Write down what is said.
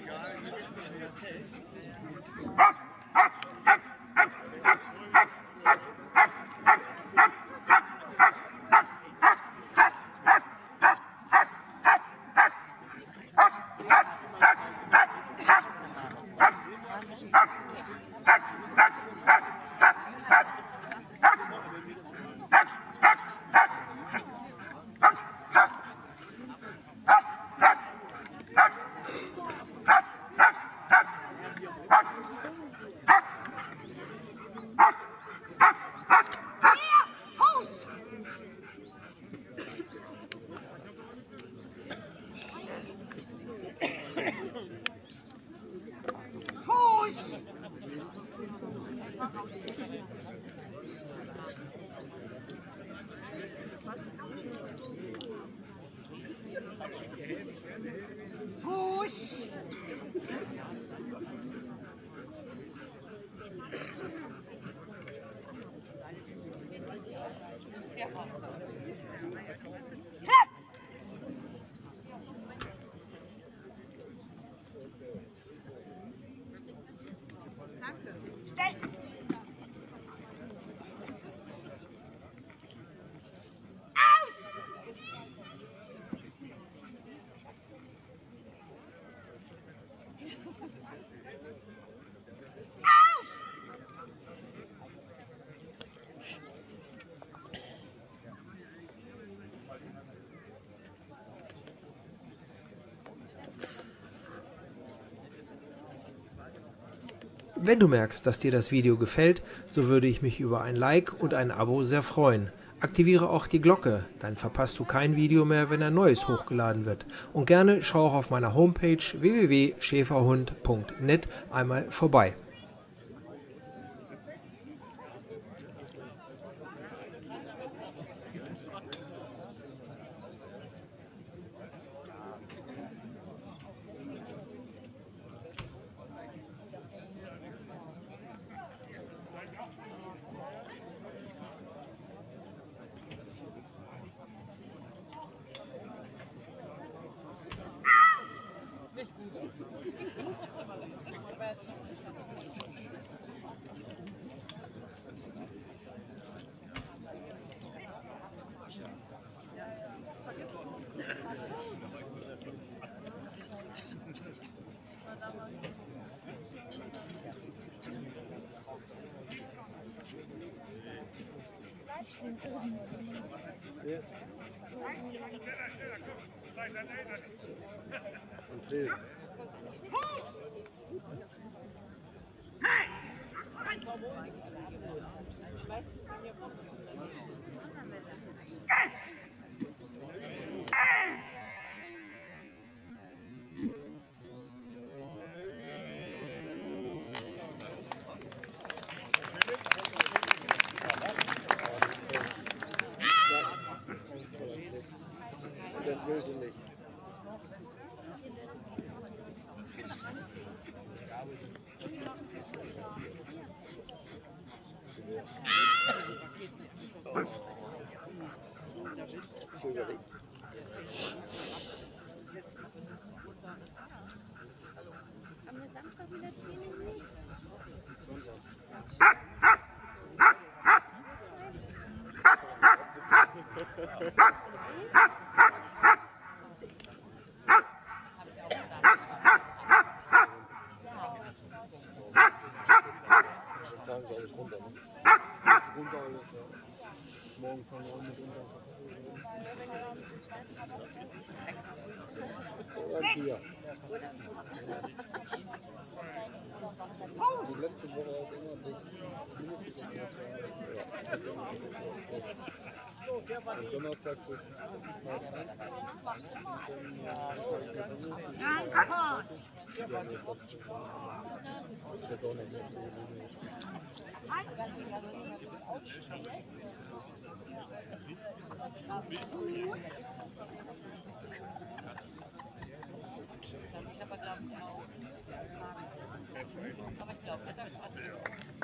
Fuß! Wenn du merkst, dass dir das Video gefällt, so würde ich mich über ein Like und ein Abo sehr freuen. Aktiviere auch die Glocke, dann verpasst du kein Video mehr, wenn ein neues hochgeladen wird. Und gerne schau auch auf meiner Homepage www.schäferhund.net einmal vorbei. Das will sie nicht. Am Samstag wieder Training nicht? Morgen fangen wir an mit unserem Bier. Die letzte Woche auch immer bis mindestens Donnerstag bis Transport! der Sonne nicht so Aber ich glaube, das ist